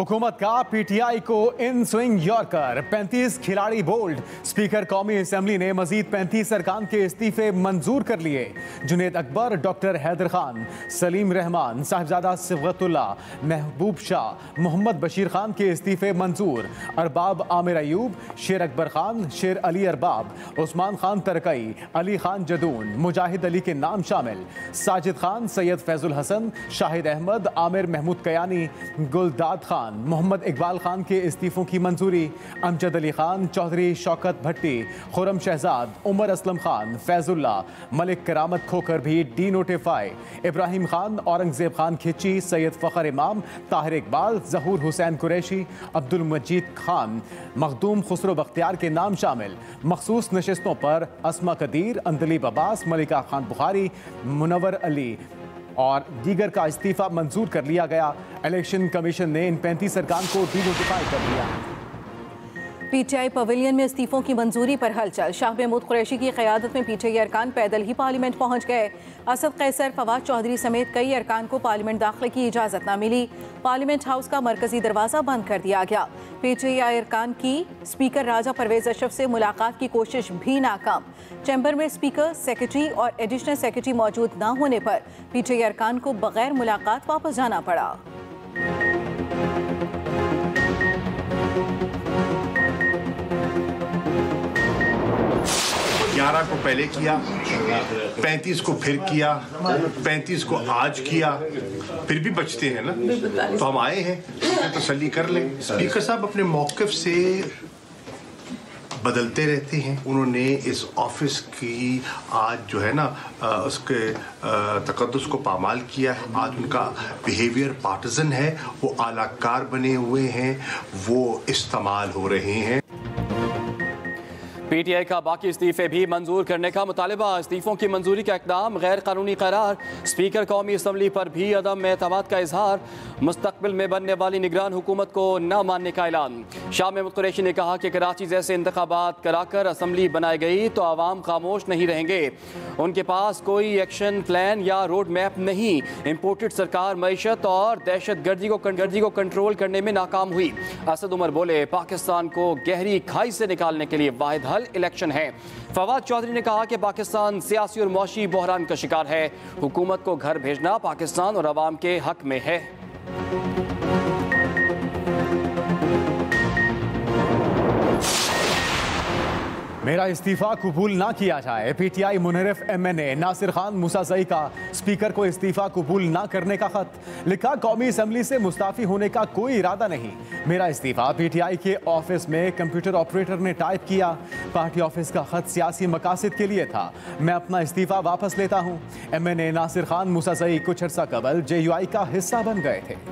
हुकूमत का पीटीआई को इन स्विंग यॉर्कर, 35 खिलाड़ी बोल्ड। स्पीकर कौमी असेंबली ने मजीद 35 अरकान के इस्तीफे मंजूर कर लिए। जुनेद अकबर, डॉक्टर हैदर खान, सलीम रहमान, साहिबजादा सिबगतुल्ला, महबूब शाह, मोहम्मद बशीर खान के इस्तीफे मंजूर। अरबाब आमिर अयूब, शेर अकबर खान, शेर अली अरबाब, उस्मान खान तरकई, अली खान जदून, मुजाहिद अली के नाम शामिल। साजिद खान, सैयद फैजुल हसन, शाहिद अहमद, आमिर महमूद कयानी, गुलदाद खान, मोहम्मद इकबाल खान के इस्तीफों की मंजूरी। अमजद अली खान, चौधरी शौकत भट्टी, खुरम शहजाद, उमर असलम खान, फैजुल्ला, मलिक करामत खोकर भी डी नोटिफाई। इब्राहिम खान, औरंगजेब खान खिची, सैयद फ़खर इमाम, ताहिर इकबाल, जहूर हुसैन कुरैशी, अब्दुल मजीद खान, मखदूम खुसरो बख्तियार के नाम शामिल। मखसूस नशिस्तों पर अस्मा कदीर, अंदलीब अब्बास, मलिका खान बुखारी, मुनव्वर अली और दीगर का इस्तीफा मंजूर कर लिया गया। इलेक्शन कमीशन ने इन 35 अरकान को डी नोटिफाई कर दिया। पीटीआई पवेलियन में इस्तीफों की मंजूरी पर हलचल। शाह महमूद कुरैशी की क़यादत में पीटीआई अरकान पैदल ही पार्लियामेंट पहुंच गए। असद कैसर, फवाद चौधरी समेत कई अरकान को पार्लियामेंट दाखिले की इजाज़त न मिली। पार्लियामेंट हाउस का मरकजी दरवाज़ा बंद कर दिया गया। पीटीआई अरकान की स्पीकर राजा परवेज अशरफ से मुलाकात की कोशिश भी नाकाम। चैम्बर में स्पीकर, सेक्रेटरी और एडिशनल सेक्रेटरी मौजूद न होने पर पीटीआई अरकान को बगैर मुलाकात वापस जाना पड़ा। 11 को पहले किया, 35 को फिर किया, 35 को आज किया, फिर भी बचते हैं ना, तो हम आए हैं तो तसल्ली कर लें। स्पीकर साहब अपने मौक़िफ़ से बदलते रहते हैं। उन्होंने इस ऑफिस की आज जो है ना उसके तकद्दुस को पामाल किया है। आज उनका बिहेवियर पार्टिजन है, वो आलाकार बने हुए हैं, वो इस्तेमाल हो रहे हैं। पीटीआई का बाकी इस्तीफे भी मंजूर करने का मुतालबा। इस्तीफों की मंजूरी का इक़दाम गैर कानूनी करार। स्पीकर कौमी असम्बली पर भी अदम एतमाद का इजहार। मुस्तकबिल में बनने वाली निगरान हुकूमत को न मानने का ऐलान। शाह महमूद कुरैशी ने कहा कि कराची जैसे इंतखाबात कराकर असम्बली बनाई गई तो आवाम खामोश नहीं रहेंगे। उनके पास कोई एक्शन प्लान या रोड मैप नहीं। इम्पोर्टेड सरकार मईशत और दहशत गर्दी को कंट्रोल करने में नाकाम हुई। असद उमर बोले, पाकिस्तान को गहरी खाई से निकालने के लिए वाहिद हल इलेक्शन है। फवाद चौधरी ने कहा कि पाकिस्तान सियासी और मौशी बहरान का शिकार है। हुकूमत को घर भेजना पाकिस्तान और अवाम के हक में है। मेरा इस्तीफा कबूल ना किया जाए। पीटीआई मुनहरिफ एमएनए नासिर खान मूसाज़ई का स्पीकर को इस्तीफा कबूल ना करने का खत लिखा। कौमी असम्बली से मुस्ताफी होने का कोई इरादा नहीं। मेरा इस्तीफा पीटीआई के ऑफिस में कंप्यूटर ऑपरेटर ने टाइप किया। पार्टी ऑफिस का खत सियासी मकासद के लिए था। मैं अपना इस्तीफा वापस लेता हूँ। एमएनए नासिर खान मूसाज़ई कुछ अर्सा कबल जेयूआई का हिस्सा बन गए थे।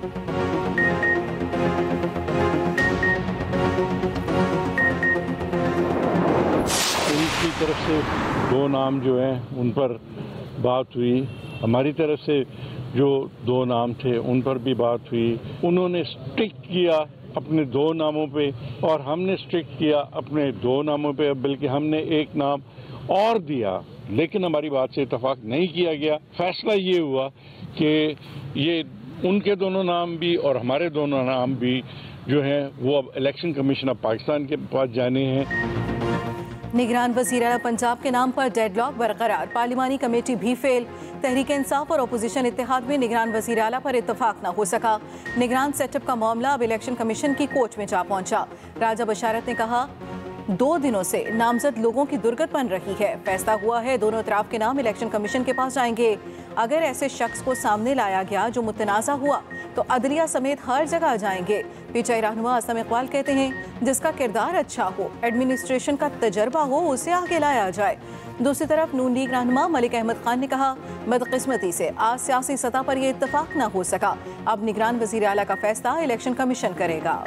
की तरफ से 2 नाम जो हैं उन पर बात हुई। हमारी तरफ से जो 2 नाम थे उन पर भी बात हुई। उन्होंने स्टिक किया अपने 2 नामों पे और हमने स्टिक किया अपने 2 नामों पे, बल्कि हमने एक नाम और दिया, लेकिन हमारी बात से इत्तेफाक नहीं किया गया। फैसला ये हुआ कि ये उनके दोनों नाम भी और हमारे दोनों नाम भी जो हैं वो अब इलेक्शन कमीशन ऑफ पाकिस्तान के पास जाने हैं। निगरान वज़ीर आला पंजाब के नाम पर डेडलॉक बरकरार। पार्लिमानी कमेटी भी फेल। तहरीक इंसाफ और अपोजिशन इत्तेहाद में निगरान वज़ीर आला पर इत्तफाक न हो सका। निगरान सेटअप का मामला अब इलेक्शन कमीशन की कोर्ट में जा पहुंचा। राजा बशारत ने कहा, 2 दिनों से नामजद लोगों की दुर्गत बन रही है। फैसला हुआ है दोनों तरफ के नाम इलेक्शन कमीशन के पास जाएंगे। अगर ऐसे शख्स को सामने लाया गया जो मुतनाज़ा हुआ तो अदलिया समेत हर जगह जाएंगे। पीटीआई रहनुमा असलम इकबाल कहते हैं, जिसका किरदार अच्छा हो, एडमिनिस्ट्रेशन का तजर्बा हो, उसे आगे लाया जाए। दूसरी तरफ नून लीग रहनुमा मलिक अहमद खान ने कहा, बदकिस्मती से आज सियासी सतह पर यह इत्तफाक न हो सका। अब निगरान वज़ीर आला का फैसला इलेक्शन कमीशन करेगा।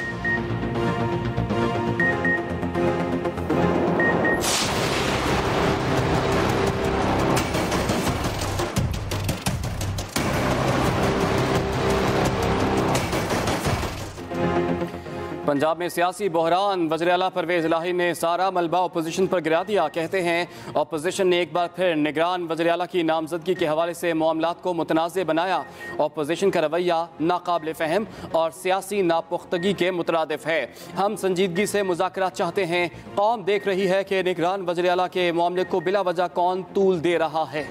पंजाब में सियासी बहरान, वज़ीर-ए-आला परवेज़ इलाही ने सारा मलबा अपोजिशन पर गिरा दिया। कहते हैं अपोजिशन ने एक बार फिर निगरान वज़ीर-ए-आला की नामजदगी के हवाले से मामलात को मुतनाज़ बनाया। अपोजिशन का रवैया नाकाबिल फ़हम और सियासी नापुख्तगी के मुतरादिफ है। हम संजीदगी से मुज़ाकरात चाहते हैं। कौम देख रही है कि निगरान वज़ीर-ए-आला के मामले को बिला वजह कौन तूल दे रहा है।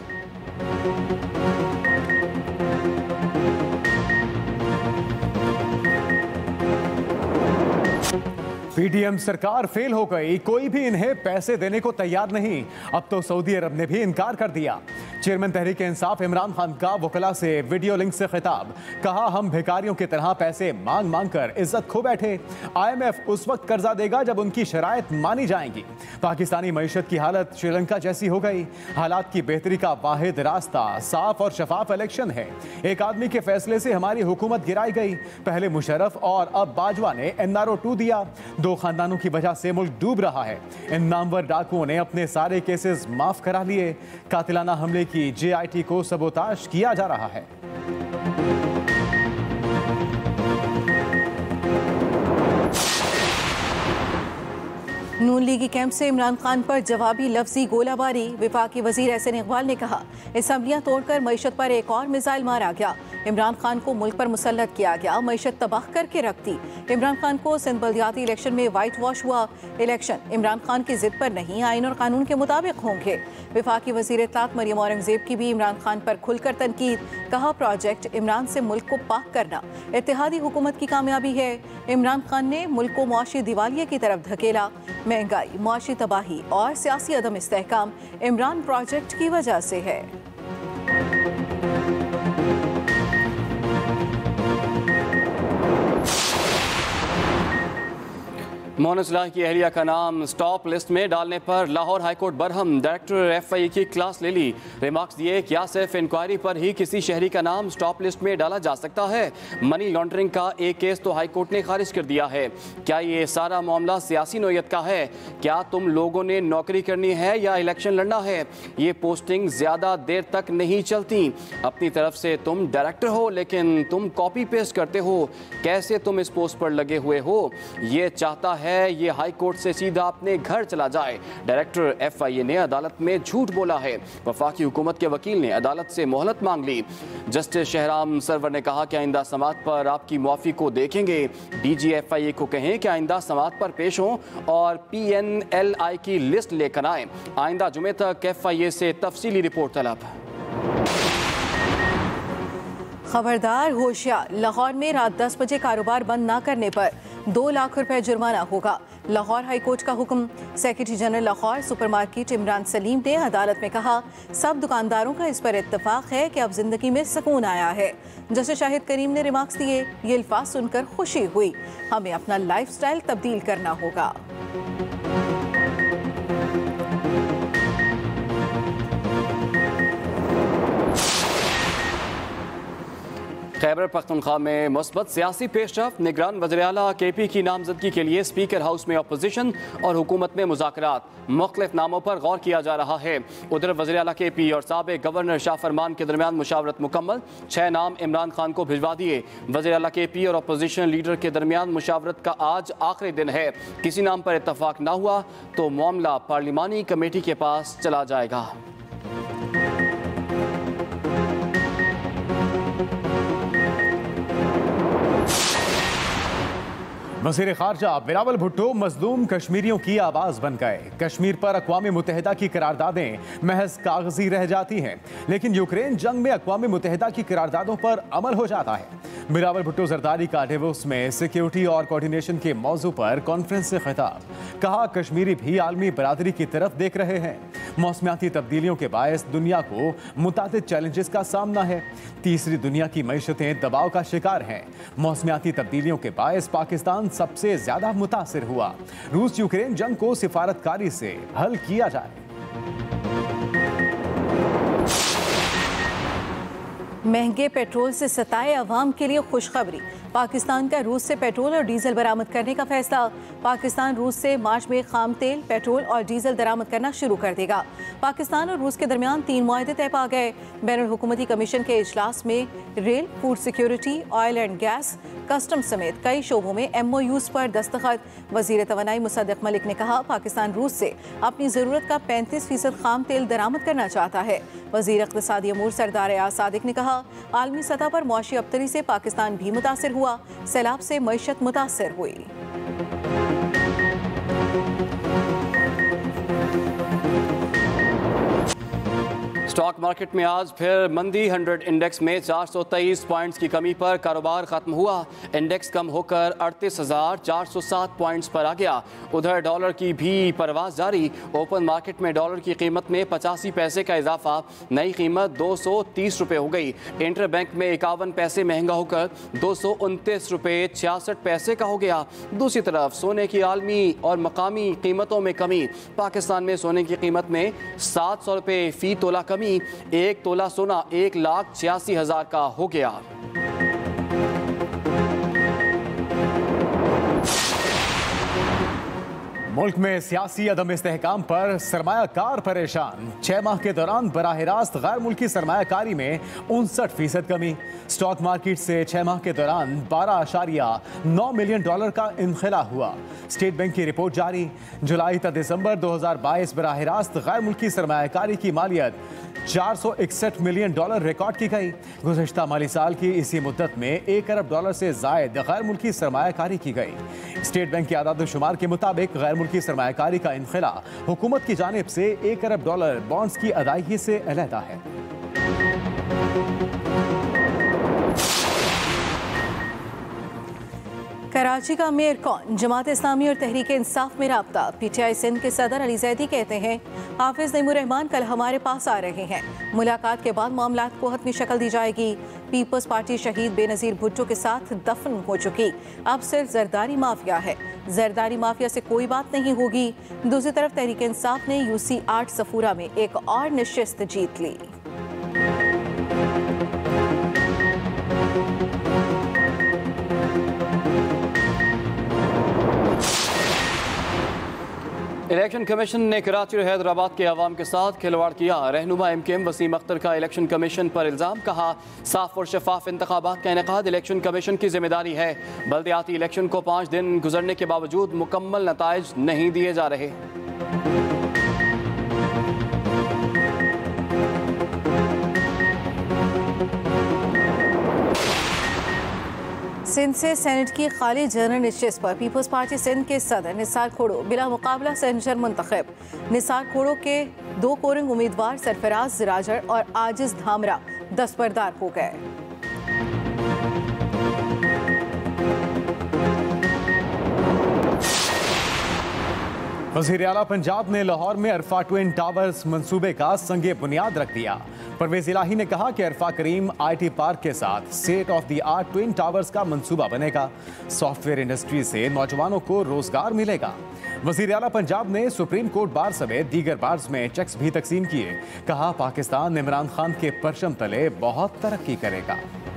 पीडीएम सरकार फेल हो गई, कोई भी इन्हें पैसे देने को तैयार नहीं। अब तो सऊदी अरब ने भी इनकार कर दिया। चेयरमैन तहरीक इंसाफ इमरान खान का वकला से वीडियो लिंक से खिताब, कहा हम भिखारियों की तरह पैसे मांग मांग कर इज्जत खो बैठे। IMF उस वक्त कर्जा देगा जब उनकी शराइत मानी जाएंगी। पाकिस्तानी मईशत की हालत श्रीलंका जैसी हो गई। हालात की बेहतरी का वाहिद रास्ता साफ और शफाफ इलेक्शन है। एक आदमी के फैसले से हमारी हुकूमत गिराई गई। पहले मुशर्रफ और अब बाजवा ने NRO 2 दिया। दो खानदानों की वजह से मुल्क डूब रहा है। इन नामवर डाकुओं ने अपने सारे केसेस माफ करा लिए। कातिलाना हमले की JIT को सबोताश किया जा रहा है। नून लीगी कैंप से इमरान खान पर जवाबी लफ्जी गोलाबारी। वफाकी वजीर एहसन इकबाल ने कहा असम्बलियां तोड़कर मईशत पर एक और मिसाइल मारा गया। इमरान खान को मुल्क पर मुसल्लत किया गया, मईशत तबाह करके रख दी। इमरान खान को सिंध बल्दियाती इलेक्शन में वाइट वॉश हुआ। इलेक्शन इमरान खान की जिद पर नहीं, आइन और कानून के मुताबिक होंगे। वफाकी वजीर इत्तलात मरियम औरंगजेब की भी इमरान खान पर खुलकर तनकीद। कहा प्रोजेक्ट इमरान से मुल्क को पाक करना इत्तेहादी हुकूमत की कामयाबी है। इमरान खान ने मुल्क को मुआशी दिवालिये की तरफ धकेला। महंगाई, मुआशी तबाही और सियासी अदम इस्तेहकाम इमरान प्रोजेक्ट की वजह से है। मोहन इस्लाही की अहलिया का नाम स्टॉप लिस्ट में डालने पर लाहौर हाईकोर्ट बरहम। डायरेक्टर FIA की क्लास ले ली। रिमार्क्स दिए क्या सिर्फ इंक्वायरी पर ही किसी शहरी का नाम स्टॉप लिस्ट में डाला जा सकता है। मनी लॉन्ड्रिंग का एक केस तो हाईकोर्ट ने खारिज कर दिया है। क्या ये सारा मामला सियासी नोयत का है? क्या तुम लोगों ने नौकरी करनी है या इलेक्शन लड़ना है? ये पोस्टिंग ज़्यादा देर तक नहीं चलती। अपनी तरफ से तुम डायरेक्टर हो लेकिन तुम कॉपी पेस्ट करते हो। कैसे तुम इस पोस्ट पर लगे हुए हो? ये चाहता है ये हाई कोर्ट से सीधा अपने घर चला जाए। डायरेक्टर FIA ने अदालत में झूठ बोला है। वफाकी हुकूमत के वकील ने अदालत से मोहलत मांग ली। जस्टिस शहराम सरवर ने कहा कि आइंदा समात पर आपकी मुआफी को देखेंगे। DG FIA को कहें कि आइंदा समात पर पेश हों और PNLI की लिस्ट लेकर आए। आइंदा जुमे तक FIA से तफसीली रिपोर्ट तलब। खबरदार, होशियार, लाहौर में रात 10 बजे कारोबार बंद न करने पर 2 लाख रुपए जुर्माना होगा। लाहौर हाईकोर्ट का हुक्म। Secretary general Lahore supermarket Imran Saleem ने अदालत में कहा सब दुकानदारों का इस पर इत्तफाक है कि अब जिंदगी में सुकून आया है। जस्टिस शाहिद करीम ने रिमार्क्स दिए, ये अल्फाज सुनकर खुशी हुई। हमें अपना लाइफस्टाइल तब्दील करना होगा। खैबर पख्तूनख्वा में मुस्बत सियासी पेशरफ्त। निगरान वज़ीर-ए-आला KP की नामजदगी के लिए स्पीकर हाउस में अपोजिशन और हुकूमत में मुज़ाकरात। मुख्तलिफ नामों पर गौर किया जा रहा है। उधर वज़ीर-ए-आला KP और साबिक़ गवर्नर शाह फरमान के दरमियान मुशावरत मुकम्मल। 6 नाम इमरान खान को भिजवा दिए। वज़ीर-ए-आला KP और अपोजिशन लीडर के दरमियान मुशावरत का आज आखिरी दिन है। किसी नाम पर इत्तफाक ना हुआ तो मामला पार्लिमानी कमेटी के पास चला जाएगा। वज़ीर ख़ारजा बिलावल भुट्टो मज़लूम कश्मीरियों की आवाज़ बन गए। कश्मीर पर अक़वाम मुत्तहिदा की करारदादें महज कागजी रह जाती हैं, लेकिन यूक्रेन जंग में अक़वाम मुत्तहिदा की करारदादों पर अमल हो जाता है। बिलावल भुट्टो जरदारी का डेवोस में सिक्योरिटी और कोऑर्डिनेशन के मौजू पर कॉन्फ्रेंस से खिताब। कहा कश्मीरी भी आलमी बरादरी की तरफ देख रहे हैं। मौसमियाती तब्दीलियों के बायस दुनिया को मुतादिद चैलेंजेस का सामना है। तीसरी दुनिया की मईशतें दबाव का शिकार हैं। मौसमियाती तब्दीलियों के बायस पाकिस्तान सबसे ज्यादा मुतासिर हुआ। रूस यूक्रेन जंग को सिफारतकारी से हल किया जाए। महंगे पेट्रोल से सताए अवाम के लिए खुशखबरी। पाकिस्तान का रूस से पेट्रोल और डीजल बरामद करने का फैसला। पाकिस्तान रूस से मार्च में खाम तेल, पेट्रोल और डीजल बरामद करना शुरू कर देगा। पाकिस्तान और रूस के दरमियान 3 मुआहदे तय पा गए। बैनुल हुकूमती कमीशन के इजलास में rail, food security, oil and gas, custom समेत कई शोबों में MOUs पर दस्तखत। वजीर तवानाई मुसद्दिक मलिक ने कहा, पाकिस्तान रूस से अपनी ज़रूरत का 35% खाम तेल दरामद करना चाहता है। वजीर इक़्तिसादी अमूर सरदार एयाज सादिक ने कहा, आलमी सतह पर मुआशी अबतरी से पाकिस्तान भी मुतासिर हुआ। सैलाब से मईशत मुतासिर हुई। स्टॉक मार्केट में आज फिर मंदी। 100 इंडेक्स में 423 पॉइंट्स की कमी पर कारोबार खत्म हुआ। इंडेक्स कम होकर 38,407 पॉइंट्स पर आ गया। उधर डॉलर की भी परवाज जारी। ओपन मार्केट में डॉलर की कीमत में 85 पैसे का इजाफा, नई कीमत 230 रुपये हो गई। इंटर बैंक में 51 पैसे महंगा होकर 229 रुपये 66 पैसे का हो गया। दूसरी तरफ सोने की आलमी और मकामी कीमतों में कमी। पाकिस्तान में सोने की कीमत में 700 रुपये फी तोला कमी। 1 तोला सोना 1,86,000 का हो गया। मुल्क में सियासी अदम इस्तेहकाम पर सरमायाकार परेशान। 6 माह के दौरान बराह रास्त गैर मुल्की सरमायाकारी में 59% कमी। स्टॉक मार्केट से 6 माह के दौरान 12.9 मिलियन डॉलर का इनखला हुआ। स्टेट बैंक की रिपोर्ट जारी। जुलाई तक दिसंबर 2022 बराह रास्त गैर मुल्की सरमायाकारी की मालियत 461 मिलियन डॉलर रिकॉर्ड की गई। गुज़श्ता माली साल की इसी मुद्दत में 1 अरब डॉलर से जायद गैर मुल्की सरमायाकारी की गई। स्टेट बैंक के आदाद शुमार के मुताबिक गैर मुल्की सरमायाकारी का इनखला हुकूमत की जानिब से 1 अरब डॉलर बॉन्ड्स की अदायगी से अलहदा है। कराची का मेयर कौन? जमात इस्लामी और तहरीक इंसाफ में राब्ता। PTI सिंध के सदर अली जैदी कहते हैं, हाफिज नईमुर रहमान कल हमारे पास आ रहे हैं। मुलाकात के बाद मामलात को हतमी शक्ल दी जाएगी। पीपल्स पार्टी शहीद बेनज़ीर भुट्टो के साथ दफन हो चुकी, अब सिर्फ जरदारी माफिया है। जरदारी माफिया से कोई बात नहीं होगी। दूसरी तरफ तहरीक इंसाफ ने UC 8 सफूरा में एक और नशिस्त जीत ली। इलेक्शन कमीशन ने कराची और हैदराबाद के अवाम के साथ खिलवाड़ किया। रहनुमा MKM वसीम अख्तर का इलेक्शन कमीशन पर इल्ज़ाम। कहा, साफ और शफाफ इंतखाबात का इनेकाद इलेक्शन कमीशन की जिम्मेदारी है। बल्दियाती इलेक्शन को 5 दिन गुजरने के बावजूद मुकम्मल नताइज नहीं दिए जा रहे। सिंध से सेनेट की खाली जनरल नशिस्त पर पीपल्स पार्टी सिंध के सदर निसार खोड़ो बिला मुकाबला सेनेटर मुंतखब। निसार खोड़ो के 2 कोरिंग उम्मीदवार सरफराज राजर और आजिज धामरा दस्तबरदार हो गए। वज़ीर आला पंजाब ने लाहौर में अरफा ट्विन टावर्स मंसूबे का संगे बुनियाद रख दिया। परवेज इलाही ने कहा कि अरफा करीम IT पार्क के साथ state of the art twin towers का मंसूबा बनेगा। सॉफ्टवेयर इंडस्ट्री से नौजवानों को रोजगार मिलेगा। वज़ीर आला पंजाब ने सुप्रीम कोर्ट बार समेत दीगर बार्स में चेक्स भी तकसीम किए। कहा, पाकिस्तान इमरान खान के परचम तले बहुत तरक्की करेगा।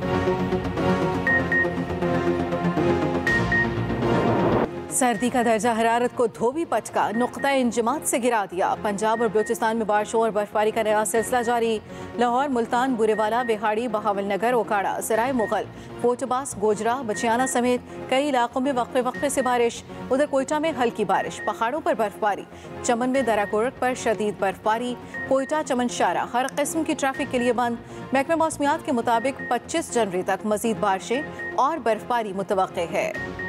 सर्दी का दर्जा हरारत को धोबी पटका नुक्ता इंजमात से गिरा दिया। पंजाब और बलूचिस्तान में बारिशों और बर्फबारी का नया सिलसिला जारी। लाहौर, मुल्तान, बुरेवाला, बिहाड़ी, बहावल नगर, ओकाड़ा, सराय मुगल, फोटोबास, गोजरा, बचियाना समेत कई इलाकों में वक्फे वक्फे से बारिश। उधर कोयटा में हल्की बारिश, पहाड़ों पर बर्फबारी। चमन में दराकोरक पर शदीद बर्फबारी। कोयटा चमन शारा हर किस्म की ट्रैफिक के लिए बंद। महकमा मौसमियात के मुताबिक 25 जनवरी तक मजीद बारिशें और बर्फबारी मुतवक्के है।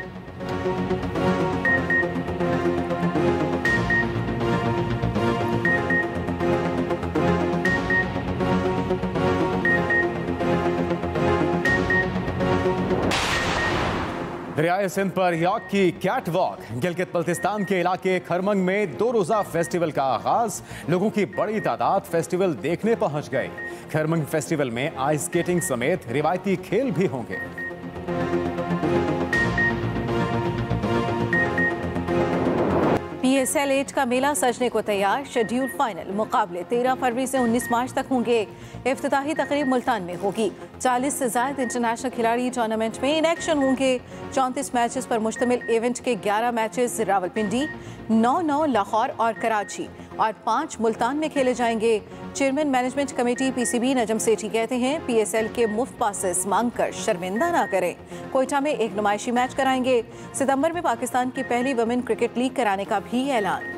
दरियाए सिंध पर याक की कैट वॉक। गिलगित बल्तिस्तान के इलाके खरमंग में 2 रोज़ा फेस्टिवल का आगाज। लोगों की बड़ी तादाद फेस्टिवल देखने पहुंच गई। खरमंग फेस्टिवल में आइस स्केटिंग समेत रिवायती खेल भी होंगे। PSL 8 का मेला सजने को तैयार। शेड्यूल फाइनल मुकाबले 13 फरवरी से 19 मार्च तक होंगे। इफ्तिताही तकरीब मुल्तान में होगी। 40 से ज्यादा इंटरनेशनल खिलाड़ी टूर्नामेंट में इन एक्शन होंगे। 34 मैचेस पर मुश्तमिल इवेंट के 11 मैचेस रावलपिंडी, 9 लाहौर और कराची और 5 मुल्तान में खेले जाएंगे। Chairman management committee PCB Najam Sethi कहते हैं PSL के मुफ्त पासेस मांगकर शर्मिंदा ना करें। कोयटा में एक नुमाइशी मैच कराएंगे। सितंबर में पाकिस्तान की पहली वुमेन क्रिकेट लीग कराने का भी ऐलान।